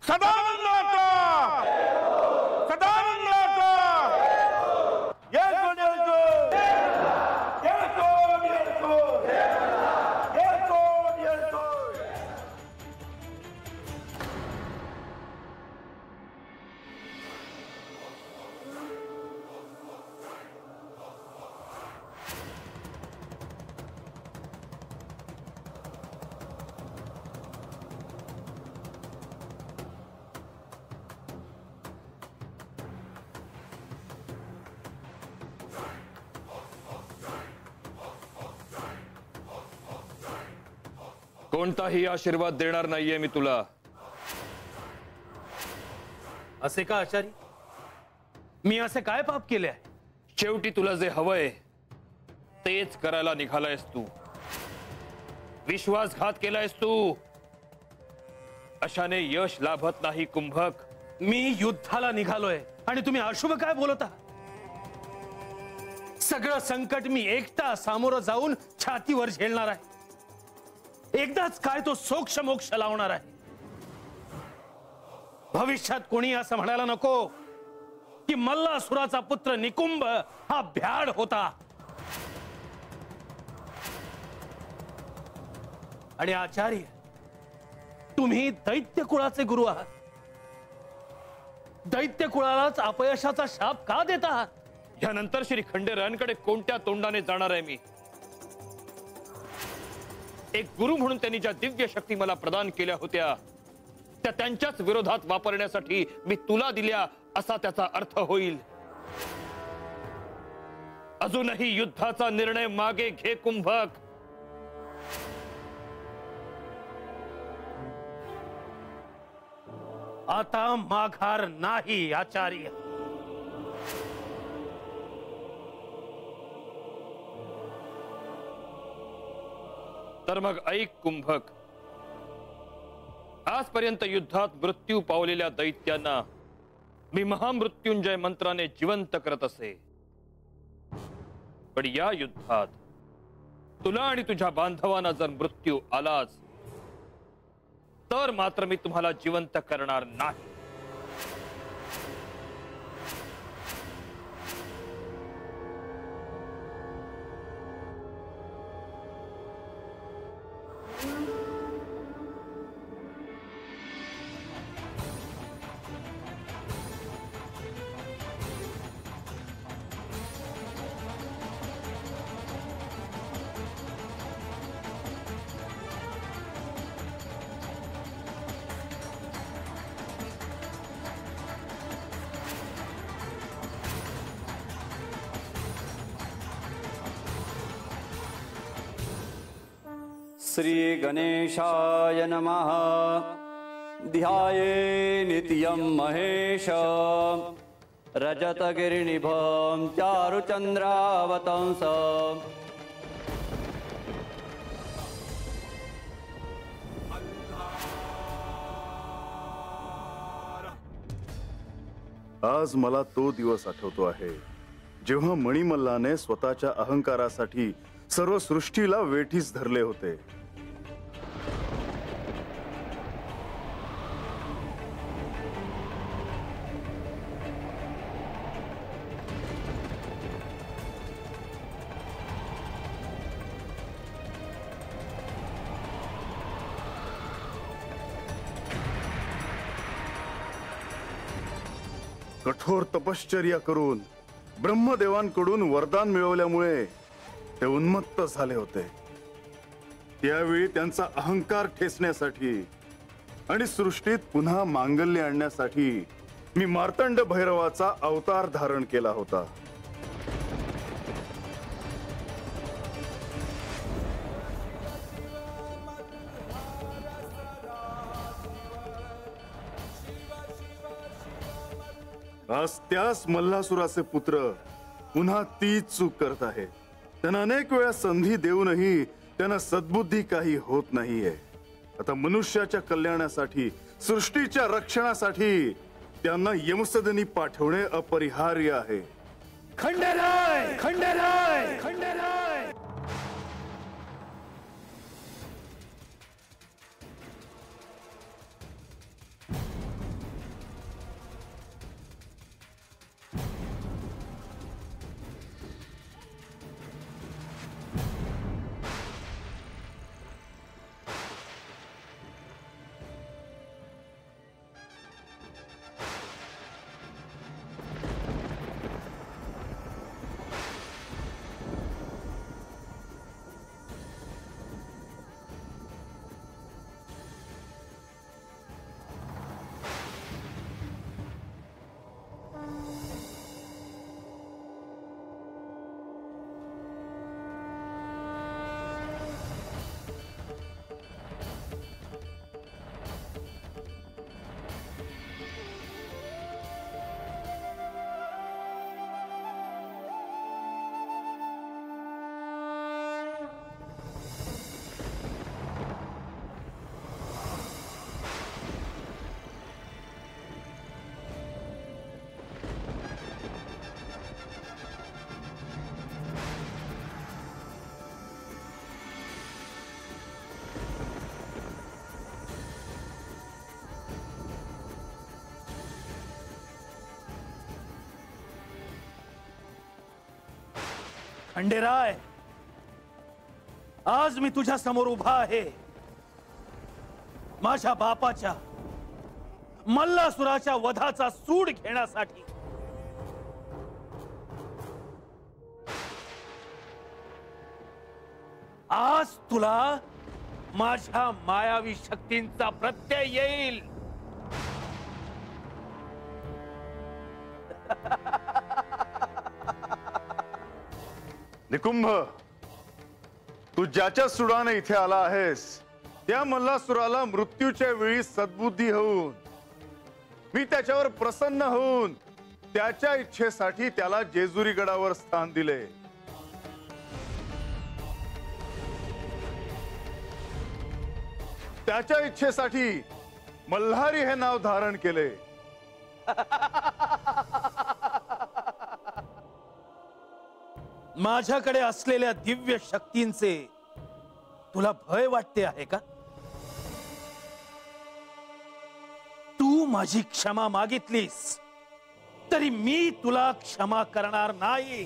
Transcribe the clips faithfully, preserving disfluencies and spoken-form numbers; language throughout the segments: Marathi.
सदानंदाचा सदानंदाचा येतो येतो येतो येतो येतो येतो कोणताही आशीर्वाद देणार नाहीये मी तुला. असे का आचारी? मी असे काय पाप केले आहे? शेवटी तुला जे हवंय तेच करायला निघालायस तू. विश्वासघात केलायस तू. अशाने यश लाभत नाही कुंभक. मी युद्धाला निघालोय आणि तुम्ही अशुभ काय बोलता? सगळं संकट मी एकटा सामोरं जाऊन छातीवर झेलणार आहे. एकदाच काय तो सोक्ष मोक्ष लावणार आहे. भविष्यात कोणी असं म्हणायला नको की मल्लासुराचा पुत्र निकुंभ हा भ्याड होता. आणि आचार्य, तुम्ही दैत्य कुळाचे गुरु आहात. दैत्य कुळालाच अपयशाचा शाप का देत आहात? यानंतर श्री खंडेरायांकडे कोणत्या तोंडाने जाणार आहे मी? एक गुरु म्हणून त्यांनी ज्या दिव्य शक्ती मला प्रदान केल्या होत्या त्या त्यांच्याच विरोधात वापरण्यासाठी मी तुला दिल्या असा त्याचा अर्थ होईल. अजूनही युद्धाचा निर्णय मागे घे कुंभक. आता माघार नाही आचार्य. तर मग ऐक कुंभक. आजपर्यंत युद्धात मृत्यू पावलेल्या दैत्यांना मी महामृत्युंजय मंत्राने जिवंत करत असे. पण या युद्धात तुला आणि तुझ्या बांधवांना जर मृत्यू आलाच तर मात्र मी तुम्हाला जिवंत करणार नाही. श्री गणेशाय नमः. ध्याये नित्यं महेश रजतगिरिनिभं चारुचंद्रावतंस. आज मला तो दिवस आठवतो आहे जेव्हा मणिमल्लाने स्वतःच्या अहंकारासाठी सर्व सृष्टीला वेठीस धरले होते. कठोर तपश्चर्या करून ब्रह्मदेवांकडून वरदान मिळवल्यामुळे ते उन्मत्त झाले होते. त्यावेळी त्यांचा अहंकार ठेचण्यासाठी आणि सृष्टीत पुन्हा मांगल्य आणण्यासाठी मी मार्तंड भैरवाचा अवतार धारण केला होता. आज त्याच मल्लासुराचे पुत्र पुन्हा तीच चूक करत आहे. त्यांना अनेक वेळा संधी देऊनही त्यांना सद्बुद्धी काही होत नाहीये. आता मनुष्याच्या कल्याणासाठी, सृष्टीच्या रक्षणासाठी त्यांना यमसदनी पाठवणे अपरिहार्य आहे. खंडेराय खंडेराय खंडेराय. खंडेराय, आज मी तुझ्या समोर उभा आहे माझ्या बापाच्या मल्लासुराच्या वधाचा सूड घेण्यासाठी. आज तुला माझ्या मायावी शक्तींचा प्रत्यय येईल. निकुंभ, तू ज्याच्या सुडाने इथे आला आहेस त्या मल्लासुराला मृत्यूच्या वेळी सद्बुद्धी होऊन मी त्याच्यावर प्रसन्न होऊन त्याच्या इच्छेसाठी त्याला जेजुरी गडावर स्थान दिले. त्याच्या इच्छेसाठी मल्हारी हे नाव धारण केले. माझ्याकडे असलेल्या दिव्य शक्तींचे तुला भय वाटते आहे का? तू माझी क्षमा मागितलीस तरी मी तुला क्षमा करणार नाही.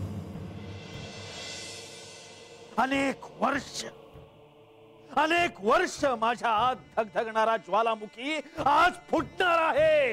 अनेक वर्ष अनेक वर्ष माझ्या आत धगधगणारा ज्वालामुखी आज फुटणार आहे.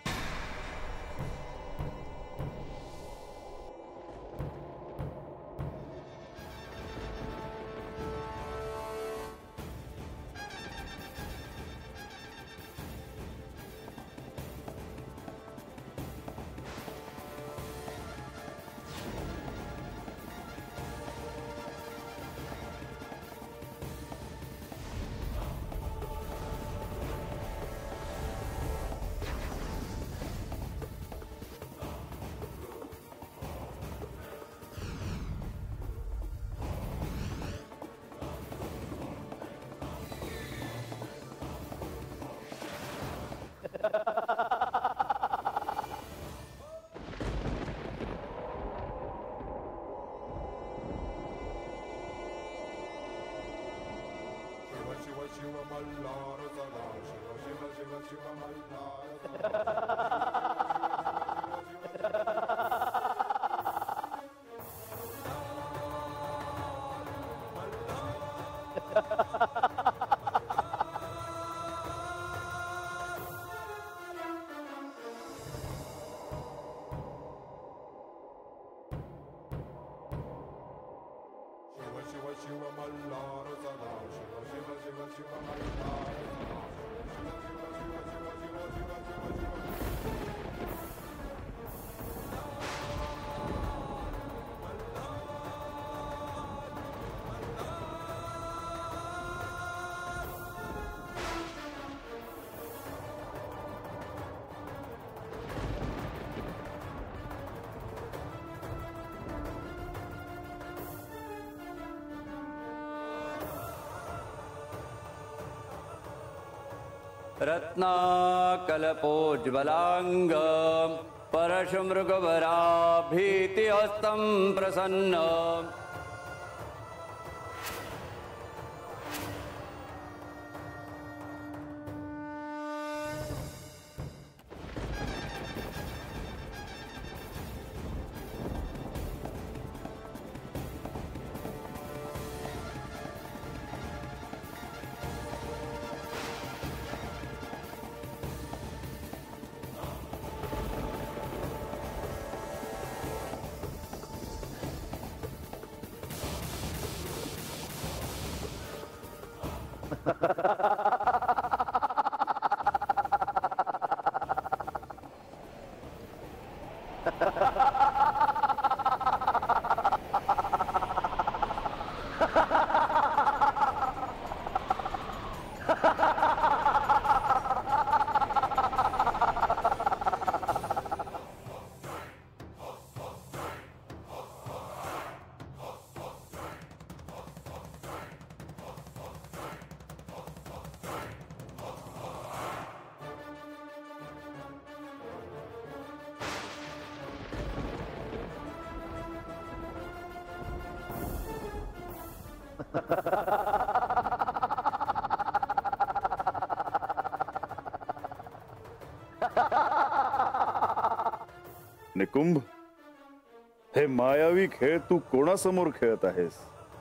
रत्नाकल्पोज्ज्वलांग परशुमृगवराभीतिहस्तं प्रसन्न निकुंभ, हे मायावी खेळ तू कोणासमोर खेळत आहेस?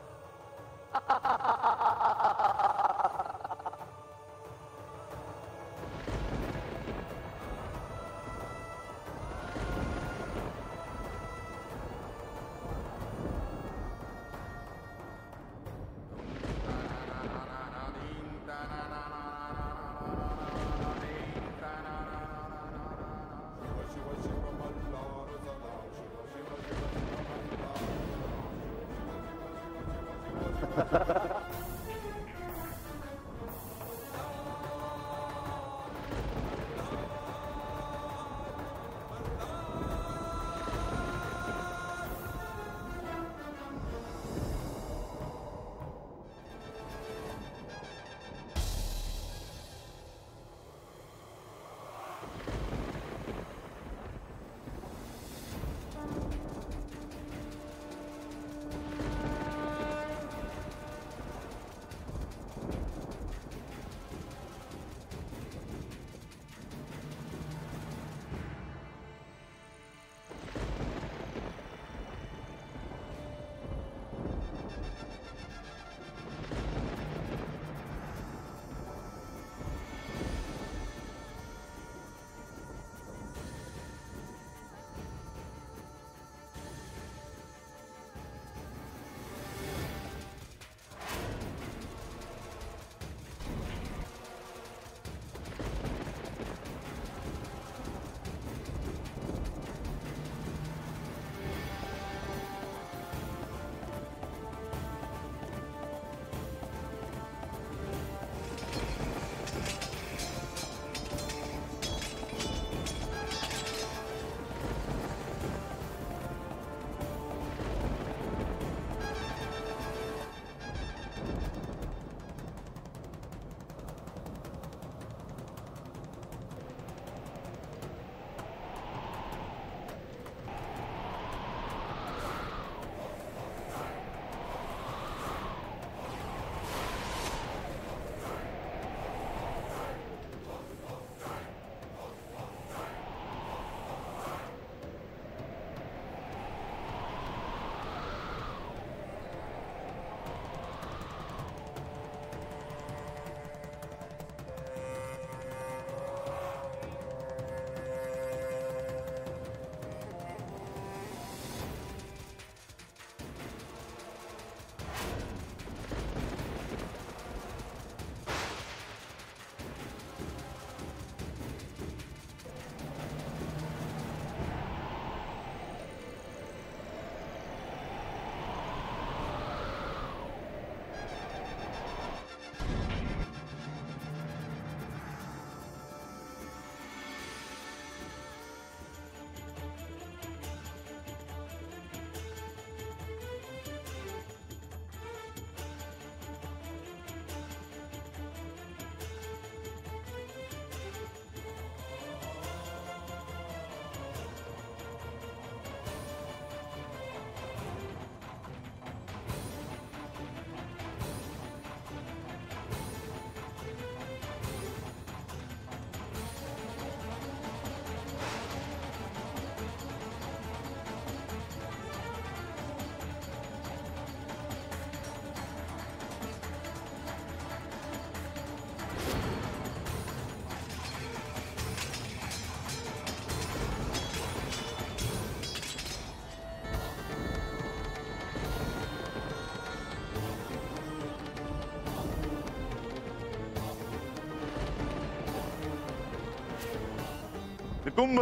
निकुंभ,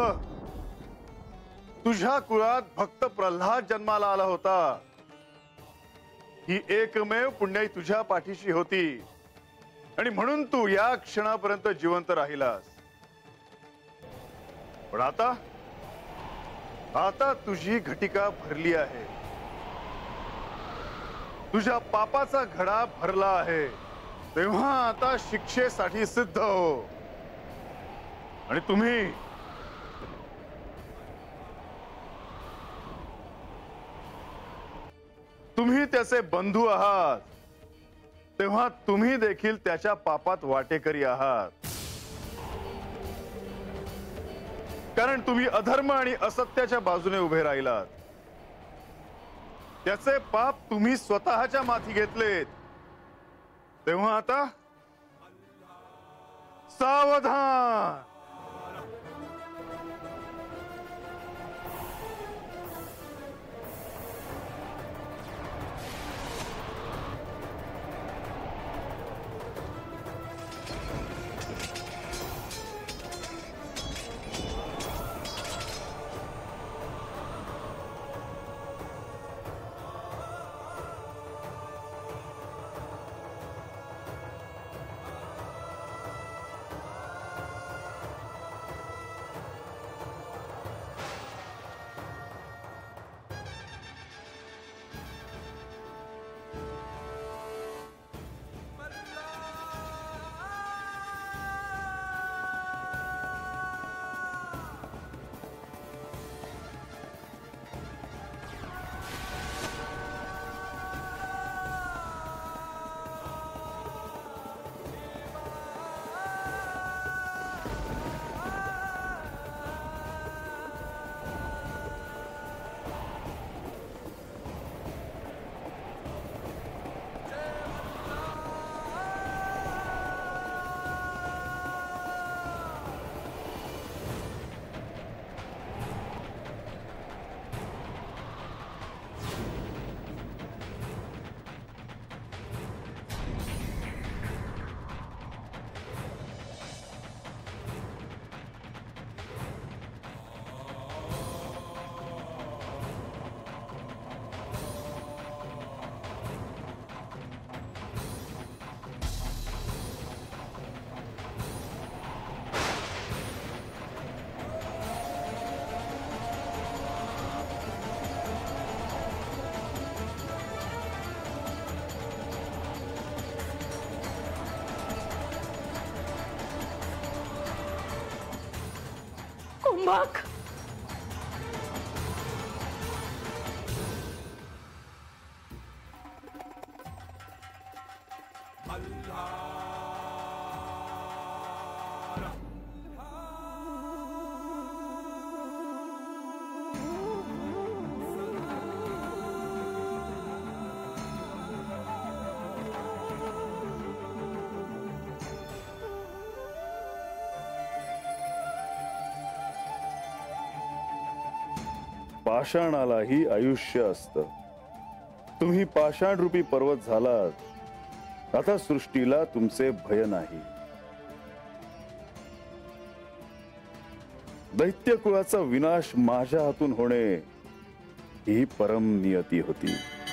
तुझ्या कुळात भक्त प्रल्हाद जन्माला आला होता. ही एकमेव पुण्याई तुझ्या पाठीशी होती आणि म्हणून तू या क्षणापर्यंत जिवंत राहिलास. पण आता आता तुझी घटिका भरली आहे. तुझ्या पापाचा घडा भरला आहे. तेव्हा आता शिक्षेसाठी सिद्ध हो. आणि तुम्ही तुम्ही त्याचे बंधू आहात. तेव्हा तुम्ही देखील त्याच्या पापात वाटेकरी आहात. कारण तुम्ही अधर्म आणि असत्याच्या बाजूने उभे राहिलात. त्याचे पाप तुम्ही स्वतःच्या माथी घेतलेत, तेव्हा आता सावधान. कुंभक, पाषाणालाही आयुष्य असतं. तुम्ही पाषाण रूपी पर्वत झालात, आता सृष्टीला तुमचे भय नाही. दैत्य कुळाचा विनाश माझ्या हातून होणे ही परम नियती होती.